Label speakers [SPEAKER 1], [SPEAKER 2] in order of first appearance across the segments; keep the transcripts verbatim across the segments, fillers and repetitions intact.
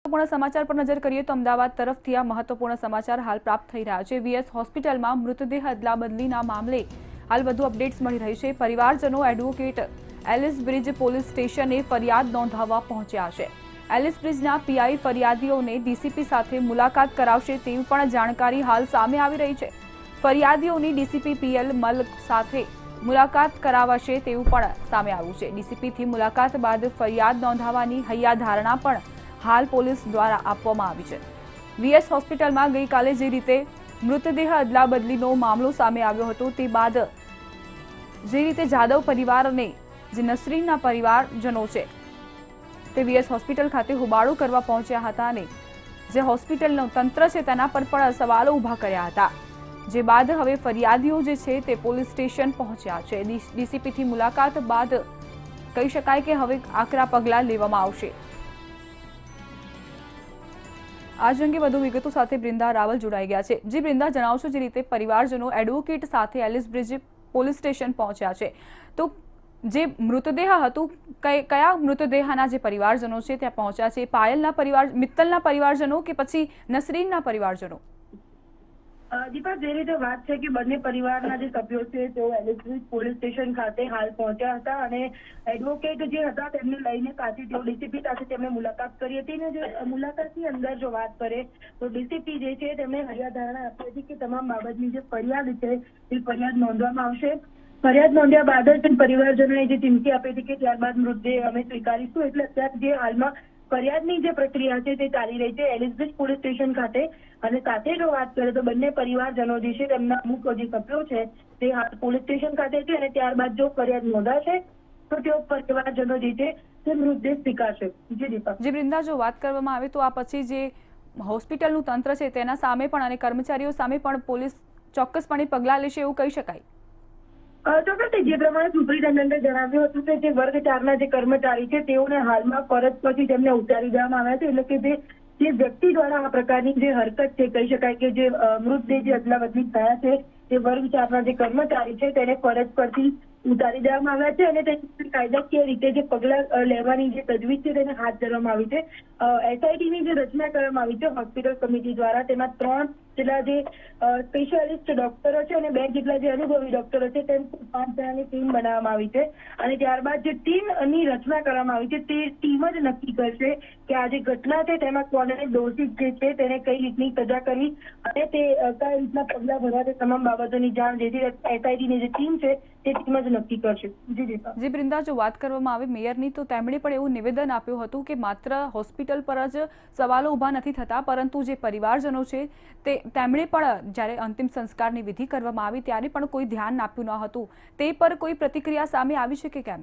[SPEAKER 1] મહત્વપૂર્ણ સમાચાર પર નજર કરીએ તો અમદાવાદ તરફથી આ મહત્વપૂર્ણ સમાચાર હાલ પ્રાપ્ત થઈ રહ્યા છે। વીએસ હોસ્પિટલમાં મૃતદેહ અદલાબદલીના મામલે હાલ વધુ અપડેટ્સ મળી રહી છે। પરિવારજનો એડવોકેટ એલિસ બ્રિજ પોલીસ સ્ટેશને ફરિયાદ નોંધાવવા પહોંચ્યા છે। એલિસ બ્રિજના પીઆઈ ફરિયાદીઓને ડીસીપી સાથે મુલાકાત કરાવશે તેવી પણ જાણકારી હાલ સામે આવી રહી છે। ફરિયાદીઓની ડીસીપી પીએલ મલ્ક સાથે મુલાકાત કરાવશે તેવું પણ સામે આવ્યું છે। ડીસીપીથી મુલાકાત બાદ ફરિયાદ નોંધાવવાની હૈયાધારણા પણ હાલ પોલીસ દ્વારા આપવામાં આવી છે। વીએસ હોસ્પિટલમાં ગઈકાલે જે રીતે મૃતદેહ અદલાબદલીનો મામલો સામે આવ્યો હતો તે બાદ જે રીતે જાદવ પરિવાર અને જે નસરીનના પરિવારજનો છે તે વીએસ હોસ્પિટલ ખાતે હોબાળો કરવા પહોંચ્યા હતા અને જે હોસ્પિટલનું તંત્ર છે તેના પર પણ સવાલો ઊભા કર્યા હતા। જે બાદ હવે ફરિયાદીઓ જે છે તે પોલીસ સ્ટેશન પહોંચ્યા છે। ડીસીપીથી મુલાકાત બાદ કહી શકાય કે હવે આકરા પગલાં લેવામાં આવશે। આજ અંગે વધુ વિગતો સાથે બ્રિંદા રાવલ જોડાઈ ગયા છે। જી બ્રિંદા, જણાવશો જે રીતે પરિવારજનો એડવોકેટ સાથે એલિસ બ્રિજ પોલીસ સ્ટેશન પહોંચ્યા છે તો જે મૃતદેહ હતું કયા મૃતદેહના જે પરિવારજનો છે ત્યાં પહોંચ્યા છે? પાયલના પરિવાર, મિત્તલના પરિવારજનો કે પછી નસરીનના પરિવારજનો?
[SPEAKER 2] દીપા, જે રીતે વાત છે કે બંને પરિવારના જે સભ્યો છે તેઓ એલિસ બ્રિજ પોલીસ સ્ટેશન ખાતે હાલ પહોંચ્યા હતા અને એડવોકેટ જે હતા તેમને લઈને સાથે તેઓ ડીસીપી સાથે તેમણે મુલાકાત કરી હતી અને જે મુલાકાતની અંદર જો વાત કરે તો ડીસીપી જે છે તેમણે હૈયાધારણા આપી હતી કે તમામ બાબતની જે ફરિયાદ છે તે ફરિયાદ નોંધવામાં આવશે। ફરિયાદ નોંધ્યા બાદ જ પરિવારજનોએ જે ચીમકી આપી હતી કે ત્યારબાદ મૃતદેહ અમે સ્વીકારીશું, એટલે અત્યારે જે હાલમાં ફરિયાદની જે પ્રક્રિયા છે તે ચાલી રહી છે એલિસ બ્રિજ પોલીસ સ્ટેશન ખાતે। અને સાથે જો વાત કરીએ તો બંને પરિવારજનો જે છે તેમના અમુક જે સભ્યો છે તે પોલીસ સ્ટેશન ખાતે છે અને ત્યારબાદ જો ફરિયાદ નોંધાશે તો તેઓ પરિવારજનો જે છે તે મૃતદેહ સ્વીકારશે। જી દીપા।
[SPEAKER 1] જી બ્રિંદા, જો વાત કરવામાં આવે તો આ પછી જે હોસ્પિટલનું તંત્ર છે તેના સામે પણ અને કર્મચારીઓ સામે પણ પોલીસ ચોક્કસપણે પગલાં લેશે એવું કહી શકાય?
[SPEAKER 2] ચોક્કસ, જે પ્રમાણે સુપ્રિન્ટેન્ડન્ટે જણાવ્યું હતું કે જે વર્ગ ચારના જે કર્મચારી છે તેઓને હાલમાં ફરજ પછી તેમને ઉતારી દેવામાં આવ્યા છે, એટલે કે જે જે વ્યક્તિ દ્વારા આ પ્રકારની જે હરકત છે કહી શકાય કે જે મૃતદેહ જે અદલાબદલી થયા છે તે વર્ગ ચારના જે કર્મચારી છે તેને ફરજ પરથી ઉતારી દેવામાં આવ્યા છે અને તેની કાયદાકીય રીતે જે પગલાં લેવાની જે તજવીજ છે તેને હાથ ધરવામાં આવી છે। એસઆઈટીની જે રચના કરવામાં આવી છે હોસ્પિટલ કમિટી દ્વારા, તેમાં ત્રણ જેટલા જે સ્પેશિયાલિસ્ટ ડોક્ટરો છે અને બે જેટલા જે અનુભવી ડોક્ટરો છે તેમ પાંચ જણાની ટીમ બનાવવામાં આવી છે અને ત્યારબાદ જે ટીમની રચના કરવામાં આવી છે તે ટીમ જ નક્કી કરશે કે આ જે ઘટના છે તેમાં કોને દોષિત જે છે તેને કઈ રીતની સજા કરવી અને તે કઈ રીતના પગલાં ભરવા તે તમામ બાબતોની જાણ જે એસઆઈટીની જે ટીમ છે તે ટીમ જ નક્કી કરશે। જી દીપા।
[SPEAKER 1] જી બ્રિંદા, જો વાત કરવામાં આવે મેયરની તો તેમણે પણ એવું નિવેદન આપ્યું હતું કે માત્ર હોસ્પિટલ પર જ સવાલો ઊભા નથી થતા પરંતુ જે પરિવારજનો છે તે તેમણે પણ જ્યારે અંતિમ સંસ્કારની વિધિ કરવામાં આવી ત્યારે પણ કોઈ ધ્યાન આપ્યું ન હતું, તે પર કોઈ પ્રતિક્રિયા સામે આવી છે કે કેમ?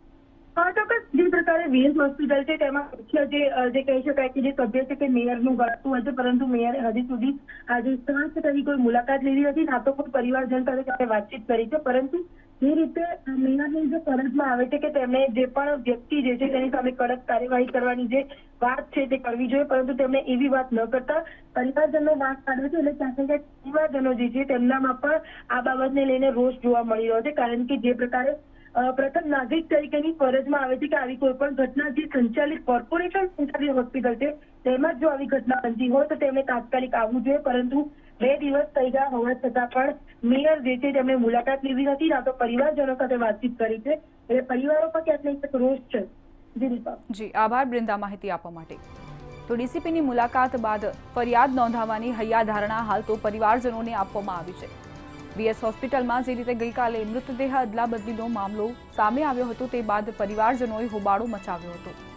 [SPEAKER 2] હા, ચોક્કસ, જે પ્રકારે વીએસ હોસ્પિટલ છે તેમાં મુખ્ય જે જે કહી શકાય કે જે સભ્ય છે તે મેયરનું ગણતું હતું પરંતુ મેયરે હજી સુધી આજે સાંજ તેની કોઈ મુલાકાત લીધી નથી, ના તો કોઈ પરિવારજન સાથે વાતચીત કરી છે, પરંતુ જે રીતે મેયરની જે ફરજમાં આવે છે કે તેમણે જે પણ વ્યક્તિ જે છે તેની સામે કડક કાર્યવાહી કરવાની જે વાત છે તે કરવી જોઈએ, પરંતુ તેમણે એવી વાત ન કરતા પરિવારજનો વાત કાઢે છે એટલે ક્યાંક ક્યાંક પરિવારજનો જે છે તેમનામાં પણ આ બાબતને લઈને રોષ જોવા મળી રહ્યો છે, કારણ કે જે પ્રકારે પ્રથમ નાગરિક તરીકેની ફરજમાં આવે છે કે આવી કોઈ પણ ઘટના જે સંચાલિત કોર્પોરેશન સંચાલિત હોસ્પિટલ છે તેમાં જો આવી ઘટના બનતી હોય તો તેમણે તાત્કાલિક આવવું જોઈએ, પરંતુ બે દિવસ થઈ ગયા હોવા છતાં પણ મેયર જે છે તેમણે મુલાકાત લીધી નથી, ના તો પરિવારજનો સાથે વાતચીત કરી છે, એટલે પરિવારો પર ક્યાંક ને ક્યાંક રોષ છે। જી દીપા।
[SPEAKER 1] જી આભાર બ્રિંદા માહિતી આપવા માટે। તો ડીસીપીની મુલાકાત બાદ ફરિયાદ નોંધાવવાની હૈયાધારણા હાલ તો પરિવારજનોને આપવામાં આવી છે। વીએસ હોસ્પિટલમાં જે રીતે ગઈકાલે મૃતદેહ અદલાબદલીનો મામલો સામે આવ્યો હતો તે બાદ પરિવારજનોએ હોબાળો મચાવ્યો હતો।